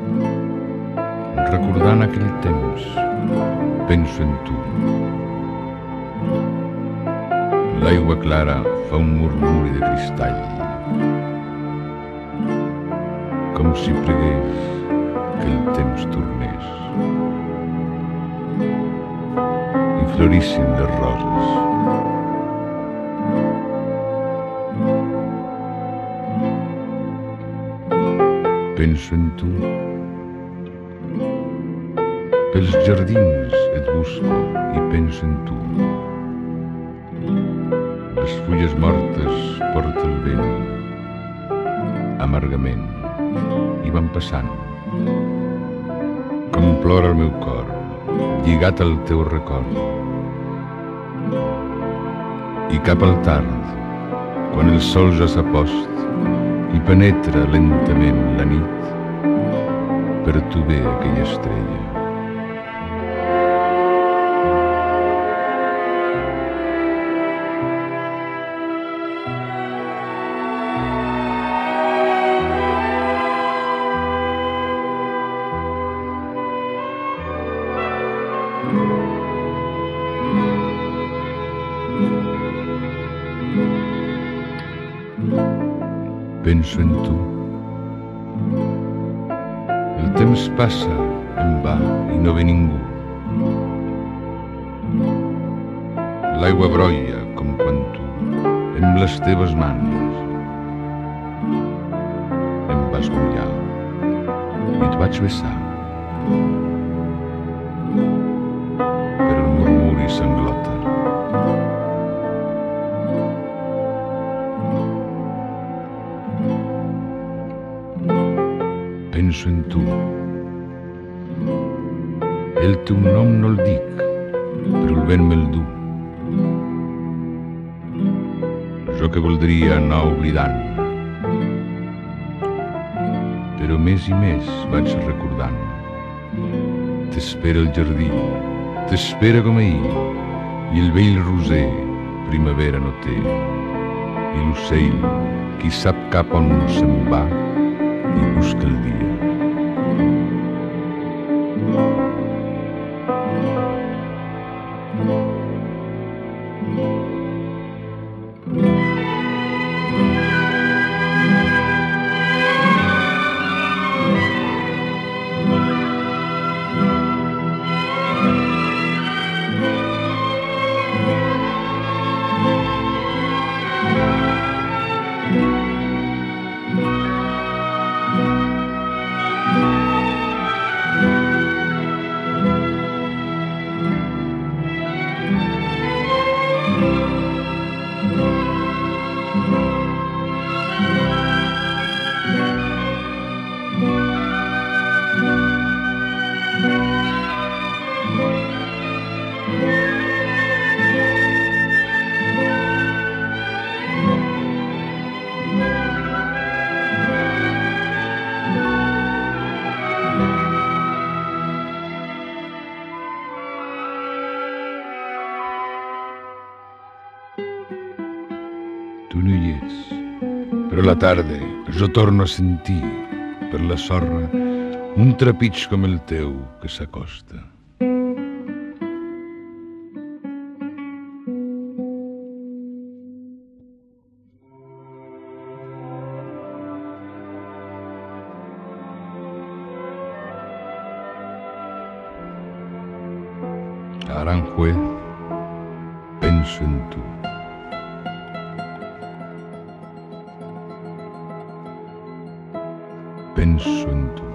Recordant aquell temps, penso en tu. L'aigua clara fa un murmuri de cristall, com si pregués que el temps tornés i florissin les roses. Penso en tu. Pels jardins et busco i penso en tu. Les fulles mortes porta el vent amargament i van passant. Com plora el meu cor, lligat al teu record. I cap al tard, quan el sol ja s'ha post i penetra lentament la nit, per tu ve aquella estrella. Penso en tu. El temps passa en va i no ve ningú. L'aigua brolla com quan tu, amb les teves mans, em vas mullar i et vaig besar. Però el murmuri s'englota. Penso en tu. El teu nom no el dic, però el vent me'l du. Jo que voldria anar oblidant, però més i més vaig recordant. T'espera el jardí, t'espera com ahir, i el vell roser primavera no té. I l'ocell, qui sap cap on se'n va, i busca el dia. Tu no hi ets, però a la tarda jo torno a sentir per la sorra un trepig com el teu que s'acosta. Aranjuez, penso en tu. Penso en tu.